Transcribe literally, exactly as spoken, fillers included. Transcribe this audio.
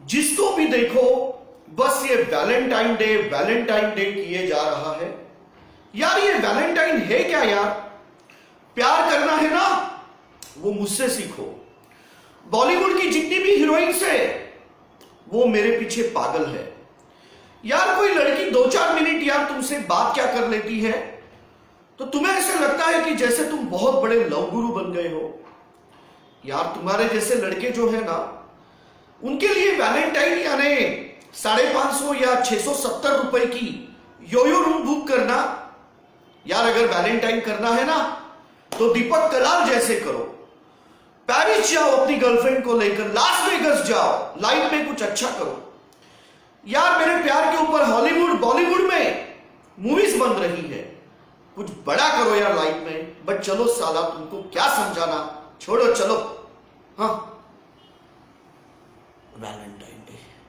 जिसको भी देखो बस ये वैलेंटाइन डे वैलेंटाइन डे किए जा रहा है। यार ये वैलेंटाइन है क्या यार? प्यार करना है ना, वो मुझसे सीखो। बॉलीवुड की जितनी भी हीरोइंस है वो मेरे पीछे पागल है। यार कोई लड़की दो चार मिनट यार तुमसे बात क्या कर लेती है तो तुम्हें ऐसा लगता है कि जैसे तुम बहुत बड़े लव गुरु बन गए हो। यार तुम्हारे जैसे लड़के जो है ना, उनके लिए वैलेंटाइन यानी साढ़े पांच सौ या छह सौ सत्तर रुपए की योयो रूम बुक करना। यार अगर वैलेंटाइन करना है ना तो दीपक कलाल जैसे करो, पेरिस जाओ अपनी गर्लफ्रेंड को लेकर, लास वेगस जाओ, लाइफ में कुछ अच्छा करो। यार मेरे प्यार के ऊपर हॉलीवुड बॉलीवुड में मूवीज बन रही है, कुछ बड़ा करो यार लाइफ में। बट चलो साला तुमको क्या समझाना, छोड़ो चलो। हाँ वैलेंटाइन डे।